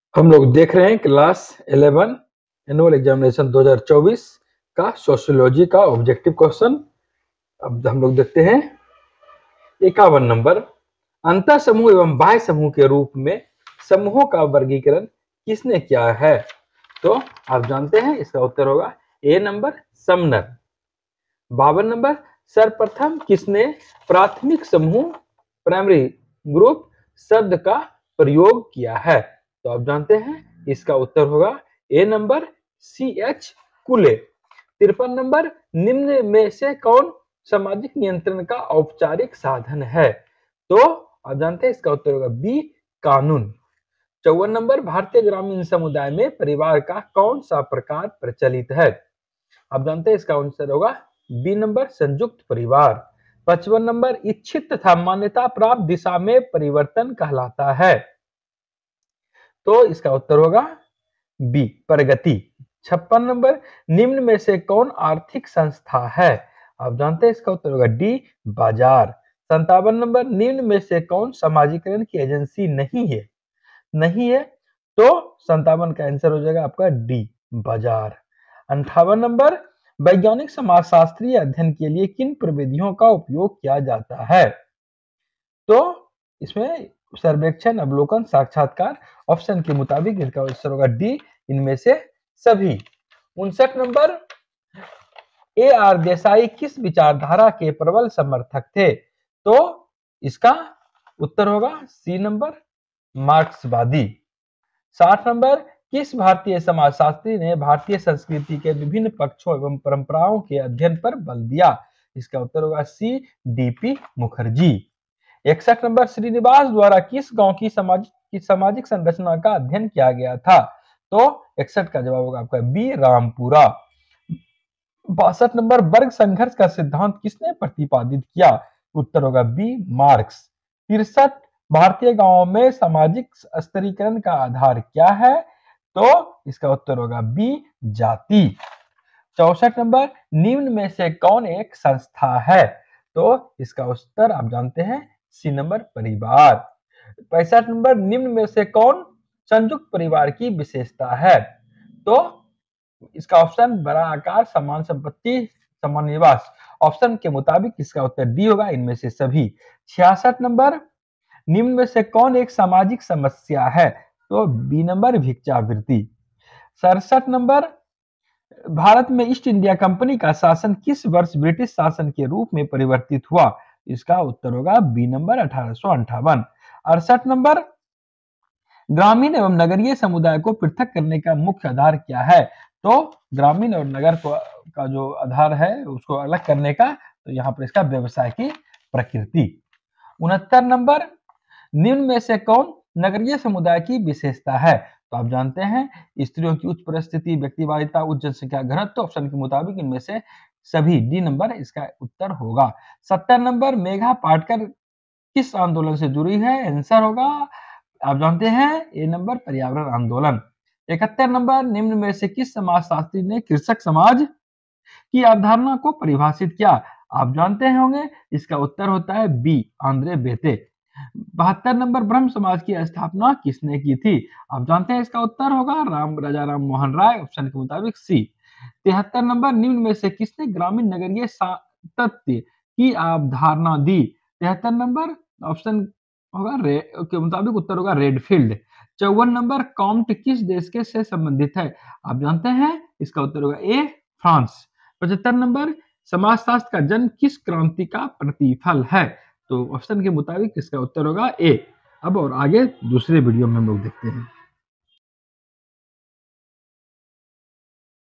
हम लोग देख रहे हैं क्लास 11 एनुअल एग्जामिनेशन 2024 का सोशियोलॉजी का ऑब्जेक्टिव क्वेश्चन। अब हम लोग देखते हैं 51 नंबर। अंतर समूह एवं बाह्य समूह के रूप में समूहों का वर्गीकरण किसने किया है? तो आप जानते हैं इसका उत्तर होगा ए नंबर समनर। 52 नंबर। सर्वप्रथम किसने प्राथमिक समूह प्राइमरी ग्रुप शब्द का प्रयोग किया है? तो आप जानते हैं इसका उत्तर होगा ए नंबर CH कुले। 53 नंबर। निम्न में से कौन सामाजिक नियंत्रण का औपचारिक साधन है? तो आप जानते हैं इसका उत्तर होगा बी कानून। 54 नंबर। भारतीय ग्रामीण समुदाय में परिवार का कौन सा प्रकार प्रचलित है? आप जानते हैं इसका आंसर होगा बी नंबर संयुक्त परिवार। 55 नंबर। इच्छित तथा मान्यता प्राप्त दिशा में परिवर्तन कहलाता है? तो इसका उत्तर होगा बी प्रगति। 56 नंबर। निम्न में से कौन आर्थिक संस्था है? आप जानते हैं इसका उत्तर होगा डी बाजार। 57 नंबर। निम्न में से कौन समाजीकरण की एजेंसी नहीं है? नहीं है तो 57 का आंसर हो जाएगा आपका डी बाजार। 58 नंबर। वैज्ञानिक समाजशास्त्रीय अध्ययन के लिए किन प्रविधियों का उपयोग किया जाता है? तो इसमें सर्वेक्षण, अवलोकन, साक्षात्कार। ऑप्शन के मुताबिक इसका आंसर होगा डी इनमें से सभी। 59 नंबर। AR देसाई किस विचारधारा के प्रबल समर्थक थे? तो इसका उत्तर होगा सी नंबर मार्क्सवादी। 60 नंबर। किस भारतीय समाजशास्त्री ने भारतीय संस्कृति के विभिन्न पक्षों एवं परंपराओं के अध्ययन पर बल दिया? इसका उत्तर होगा सी DP मुखर्जी। 61 नंबर। श्रीनिवास द्वारा किस गांव की सामाजिक संरचना का अध्ययन किया गया था? तो 61 का जवाब होगा आपका बी रामपुरा। 62 नंबर। वर्ग संघर्ष का सिद्धांत किसने प्रतिपादित किया? उत्तर होगा बी मार्क्स। 63। भारतीय गांवों में सामाजिक स्तरीकरण का आधार क्या है? तो इसका उत्तर होगा बी जाति। 64 नंबर। निम्न में से कौन एक संस्था है? तो इसका उत्तर आप जानते हैं सी नंबर परिवार। 65 नंबर। निम्न में से कौन संयुक्त परिवार की विशेषता है? तो इसका ऑप्शन बड़ा आकार, समान संपत्ति, समान निवास। ऑप्शन के मुताबिक इसका उत्तर डी होगा इनमें से सभी। 66 नंबर। निम्न में से कौन एक सामाजिक समस्या है? तो बी नंबर भिक्षावृत्ति। 67 नंबर। भारत में ईस्ट इंडिया कंपनी का शासन किस वर्ष ब्रिटिश शासन के रूप में परिवर्तित हुआ? इसका उत्तर होगा बी नंबर 1858। 68 नंबर। ग्रामीण एवं नगरीय समुदाय को पृथक करने का मुख्य आधार क्या है? तो ग्रामीण और नगर का जो आधार है उसको अलग करने का, तो यहाँ पर इसका व्यवसाय की प्रकृति। 69 नंबर। निम्न में से कौन नगरीय समुदाय की विशेषता है? तो आप जानते हैं स्त्रियों की उच्च परिस्थिति, व्यक्तिवादिता, उच्च जनसंख्या घनत्व। ऑप्शन के मुताबिक इनमें से सभी डी नंबर इसका उत्तर होगा। 70 नंबर। मेघा पाटकर किस आंदोलन से जुड़ी है? आंसर होगा आप जानते हैं ए नंबर पर्यावरण आंदोलन। 71 नंबर। निम्न में से किस समाजशास्त्री ने कृषक समाज की अवधारणा को परिभाषित किया? आप जानते होंगे इसका उत्तर होता है बी आंद्रे बेते। 72 नंबर। ब्रह्म समाज की स्थापना किसने की थी? आप जानते हैं इसका उत्तर होगा राजा राम मोहन राय। ऑप्शन के मुताबिक सी। 73 नंबर। निम्न में से किसने ग्रामीण नगरीय सातत्य की अवधारणा दी? 73 नंबर। ऑप्शन होगा के मुताबिक उत्तर होगा रेडफील्ड। 54 नंबर। काउंट किस देश के से संबंधित है? आप जानते हैं इसका उत्तर होगा ए फ्रांस। 75 नंबर। समाजशास्त्र का जन्म किस क्रांति का प्रतिफल है? तो ऑप्शन के मुताबिक इसका उत्तर होगा ए। अब और आगे दूसरे वीडियो में हम लोग देखते हैं।